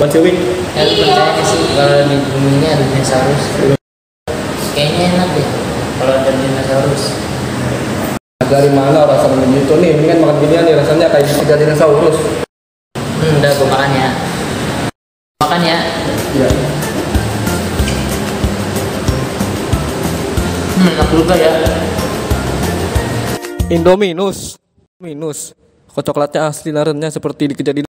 Cewek. Ya lu percaya nggak sih kalau di bumi ini ada dinosaurus? Kayaknya enak deh kalau ada dinosaurus. Dari mana rasa begitu nih? Mendingan makan ginian nih, rasanya kayak tiga dinosaurus. Udah gue makan ya. Makan ya. Iya. Enak juga ya. Indominus. Minus. Kok coklatnya asli narennya seperti di kejadian